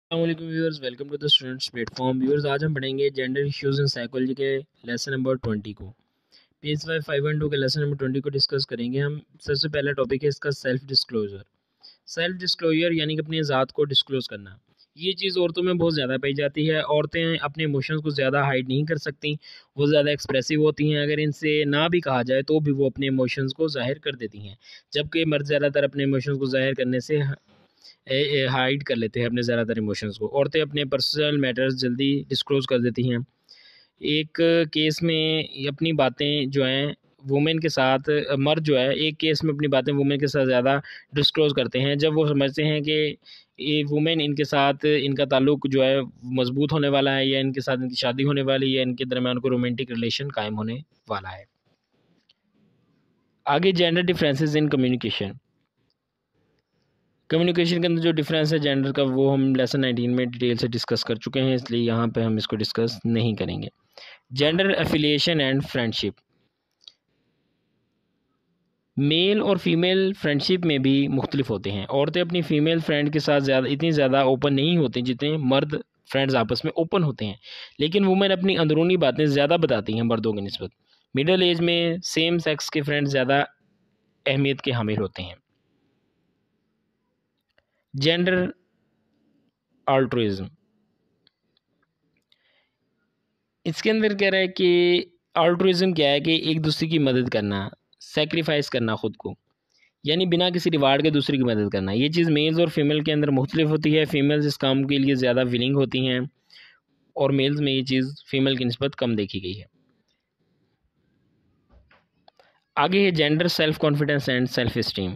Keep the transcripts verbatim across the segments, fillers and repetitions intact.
अस्सलामुअलैकुम viewers, welcome to the students platform. Viewers, आज हम पढ़ेंगे जेंडर इश्यूज इन साइकोलॉजी के लेसन नंबर ट्वेंटी को। PS five five one two के लेसन नंबर ट्वेंटी को डिस्कस करेंगे हम। सबसे पहला टॉपिक है इसका सेल्फ डिस्क्लोजर। सेल्फ डिस्क्लोजर यानी कि अपनी ज़ात को डिस्क्लोज करना। ये चीज़ औरतों में बहुत ज़्यादा पाई जाती है। औरतें अपने इमोशंस को ज़्यादा हाइड नहीं कर सकती, वो ज़्यादा एक्सप्रेसिव होती हैं। अगर इनसे ना भी कहा जाए तो भी वो अपने इमोशंस को ज़ाहिर कर देती हैं, जबकि मर्द ज़्यादातर अपने इमोशंस को ज़ाहिर करने से हाइड कर लेते हैं अपने ज़्यादातर इमोशंस को। औरतें अपने पर्सनल मैटर्स जल्दी डिस्क्लोज़ कर देती हैं। एक केस में अपनी बातें जो हैं वुमेन के साथ, मर्द जो है एक केस में अपनी बातें वुमेन के साथ ज़्यादा डिस्क्लोज़ करते हैं जब वो समझते हैं कि ये वुमेन इनके साथ इनका ताल्लुक जो है मज़बूत होने वाला है, या इनके साथ इनकी शादी होने वाली है, या इनके दरमियान को रोमांटिक रिलेशन कायम होने वाला है। आगे gender differences in communication. Communication के अंदर जो डिफरेंस है जेंडर का, वो हम लेसन नाइनटीन में डिटेल से डिस्कस कर चुके हैं, इसलिए यहाँ पे हम इसको डिस्कस नहीं करेंगे। Gender affiliation and friendship. Male और फीमेल फ्रेंडशिप में भी मुख्तलिफ होते हैं। औरतें अपनी फीमेल फ्रेंड के साथ ज़्यादा इतनी ज़्यादा ओपन नहीं होती जितने मर्द फ्रेंड्स आपस में ओपन होते हैं, लेकिन वुमेन अपनी अंदरूनी बातें ज़्यादा बताती हैं मर्दों की निस्बत। मिडिल एज में सेम सेक्स के फ्रेंड्स ज़्यादा अहमियत के हामिल होते हैं। जेंडर अल्ट्रुइज्म, इसके अंदर कह रहा है कि अल्ट्रुइज्म क्या है कि एक दूसरे की मदद करना, सेक्रीफाइस करना खुद को, यानी बिना किसी रिवार्ड के दूसरे की मदद करना। ये चीज़ मेल्स और फीमेल के अंदर मुख्तलिफ होती है। फीमेल्स इस काम के लिए ज़्यादा विलिंग होती हैं और मेल्स में ये चीज़ फीमेल की निस्बत कम देखी गई है। आगे है gender self confidence and self esteem.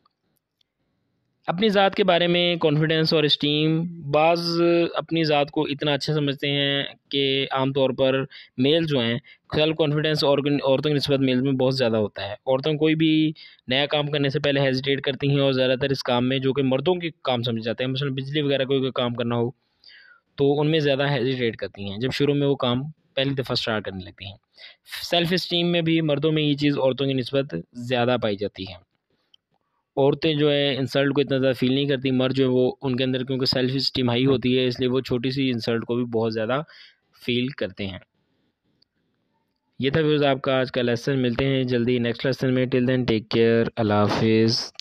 अपनी ज़ात के बारे में कॉन्फिडेंस और इस्टीम, बाज़ अपनी ज़ात को इतना अच्छा समझते हैं कि आमतौर पर मेल जो हैं सेल्फ कॉन्फिडेंस और औरतों की निस्बत मेल में बहुत ज़्यादा होता है। औरतों कोई भी नया काम करने से पहले हेजिटेट करती हैं, और ज़्यादातर इस काम में जो कि मर्दों के काम समझे जाते हैं, मसलन बिजली वगैरह कोई कोई काम करना हो तो उनमें ज़्यादा हेजिटेट करती हैं जब शुरू में वो काम पहली दफ़ा स्टार्ट करने लगती हैं। सेल्फ इस्टीम में भी मर्दों में ये चीज़ औरतों की निस्बत ज़्यादा पाई जाती है। औरतें जो है इंसल्ट को इतना ज़्यादा फ़ील नहीं करती, मर्द जो है वो उनके अंदर क्योंकि सेल्फ इस्टीम हाई होती है, इसलिए वो छोटी सी इंसल्ट को भी बहुत ज़्यादा फ़ील करते हैं। ये था व्यूज़ आपका आज का लेसन। मिलते हैं जल्दी नेक्स्ट लेसन में। टिल देन टेक केयर, अल्लाह हाफिज़।